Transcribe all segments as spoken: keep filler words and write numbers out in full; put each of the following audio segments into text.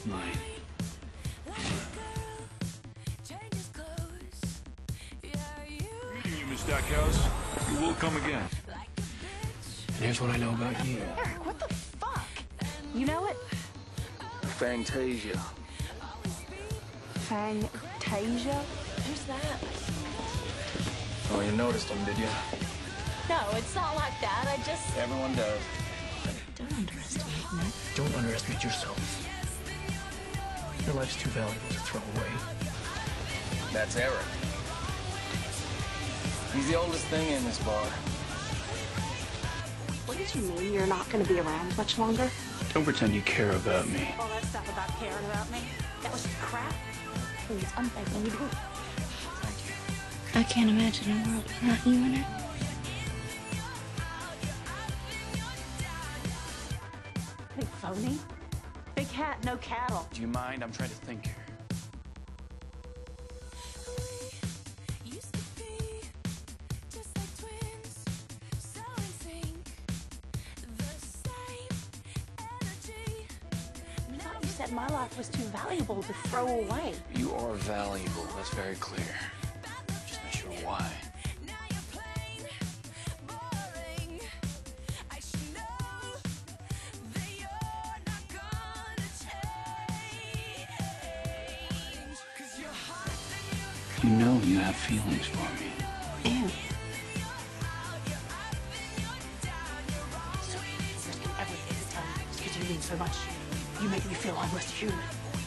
mine. You, Miss Stackhouse. You will come again. And here's what I know about you. Eric, what the fuck? You know it? Fantasia. Fantasia? Who's that? Oh, you noticed him, did you? No, it's not like that. I just... Everyone does. Don't underestimate me. Don't underestimate yourself. Your life's too valuable to throw away. That's Eric. He's the oldest thing in this bar. What did you mean you're not going to be around much longer? Don't pretend you care about me. All that stuff about caring about me? That was crap. Please, I'm begging you. I can't imagine a world without you in it. Big phony. Big hat, no cattle. Do you mind? I'm trying to think here. I thought you said my life was too valuable to throw away. You are valuable. That's very clear. Just not sure why. You know you have feelings for me. And so risking everything to tell you because you mean so much. You make me feel almost human.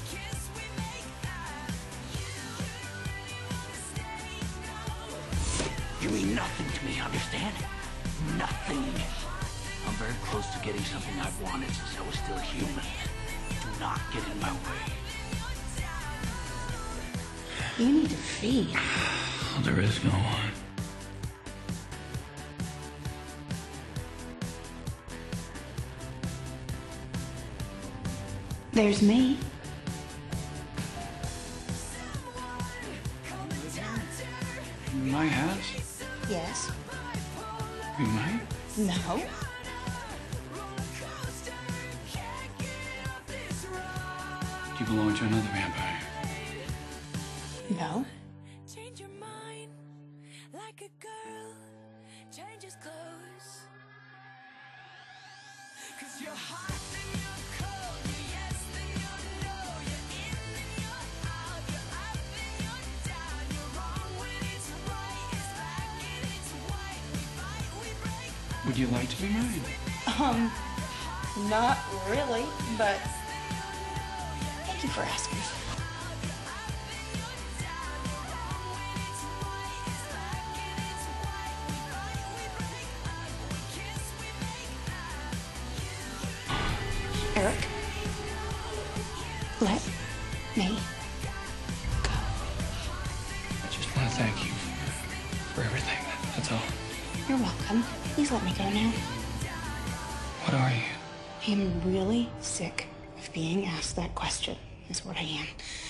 You mean nothing to me, understand? Nothing. I'm very close to getting something I've wanted since I was still human. Do not get in my way. You need to feed. Well, there is no one. There's me. My house? Yes. You might? No. You belong to another vampire. No. Change your mind like a girl changes clothes. Cause you're hot, then you're cold, you're yes, then you're no, you're in, then you're out, you're up, then you're down, you're wrong when it's right, it's black and it's white, we fight, we break. Would you like to be mine? Um, not really, but thank you for asking. Eric, let me go. I just want to thank you for everything. That's all. You're welcome. Please let me go now. What are you? I am really sick of being asked that question, is what I am.